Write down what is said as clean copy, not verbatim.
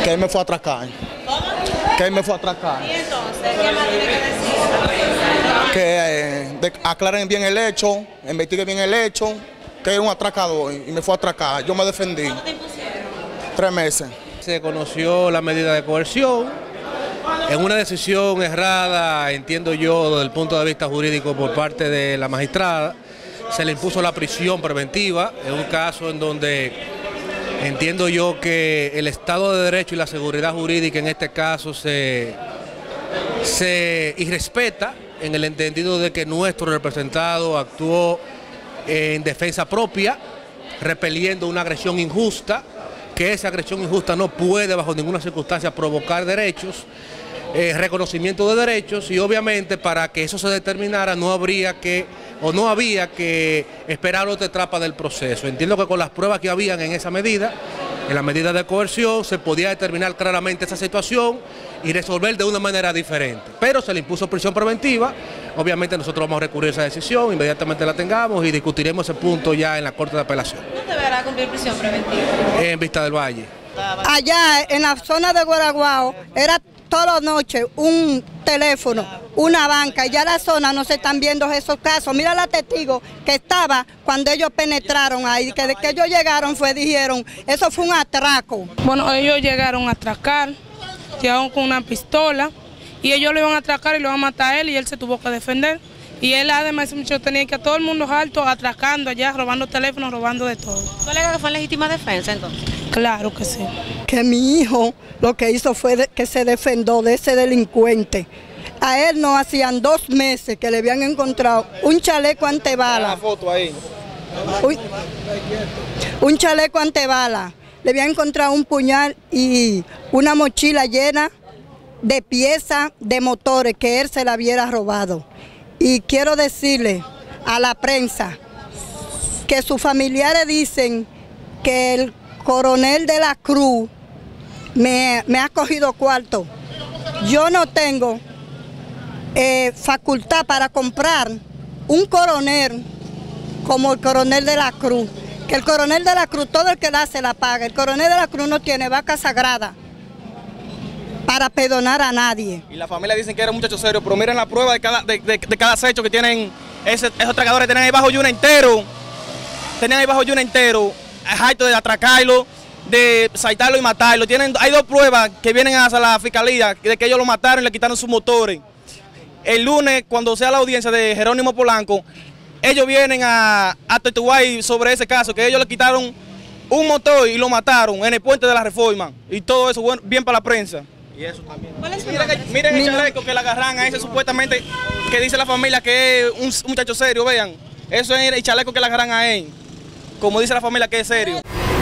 que él me fue a atracar. Que él me fue a atracar. ¿Y entonces qué más tiene que decir? Que aclaren bien el hecho, investiguen bien el hecho, que es un atracador y me fue a atracar. Yo me defendí. ¿Cuánto te impusieron? 3 meses. Se conoció la medida de coerción en una decisión errada, entiendo yo, desde el punto de vista jurídico por parte de la magistrada. Se le impuso la prisión preventiva en un caso en donde entiendo yo que el Estado de Derecho y la seguridad jurídica en este caso se irrespeta en el entendido de que nuestro representado actuó en defensa propia, repeliendo una agresión injusta, que esa agresión injusta no puede bajo ninguna circunstancia provocar derechos, reconocimiento de derechos, y obviamente para que eso se determinara no había que esperar otra etapa del proceso. Entiendo que con las pruebas que habían en esa medida, en la medida de coerción, se podía determinar claramente esa situación y resolver de una manera diferente. Pero se le impuso prisión preventiva. Obviamente nosotros vamos a recurrir a esa decisión, inmediatamente la tengamos y discutiremos ese punto ya en la Corte de Apelación. ¿Dónde deberá cumplir prisión preventiva? En Vista del Valle. Allá en la zona de Guaraguao era toda la noche un teléfono, una banca, y ya la zona no se están viendo esos casos. Mira la testigo que estaba cuando ellos penetraron ahí, que de que ellos llegaron dijeron, eso fue un atraco. Bueno, ellos llegaron a atracar, llegaron con una pistola y ellos lo iban a atracar y lo iban a matar a él y él se tuvo que defender. Y él además ese muchacho tenía que a todo el mundo alto atracando allá, robando teléfonos, robando de todo. ¿Tú alegas que fue en legítima defensa entonces? Claro que sí. Que mi hijo lo que hizo fue que se defendió de ese delincuente. A él no hacían 2 meses que le habían encontrado un chaleco antibala. Foto ahí. Un chaleco antibala. Le habían encontrado un puñal y una mochila llena de piezas de motores que él se la hubiera robado. Y quiero decirle a la prensa que sus familiares dicen que el coronel de la Cruz me ha cogido cuarto. Yo no tengo facultad para comprar un coronel como el coronel de la Cruz. Que el coronel de la Cruz, todo el que da se la paga. El coronel de la Cruz no tiene vaca sagrada para perdonar a nadie. Y la familia dicen que era un muchacho serio, pero miren la prueba de cada acecho que tienen esos tragadores. Tenían ahí bajo Yuna entero, harto de atracarlo, de saltarlo y matarlo. Hay 2 pruebas que vienen hacia la fiscalía de que ellos lo mataron y le quitaron sus motores. El lunes, cuando sea la audiencia de Jerónimo Polanco, ellos vienen a testificar sobre ese caso, que ellos le quitaron un motor y lo mataron en el puente de la Reforma. Y todo eso, bueno, bien para la prensa. Y eso también. ¿Cuál es su nombre? Miren el chaleco que le agarran a ese supuestamente, que dice la familia que es un muchacho serio, vean. Eso es el chaleco que le agarran a él, como dice la familia que es serio.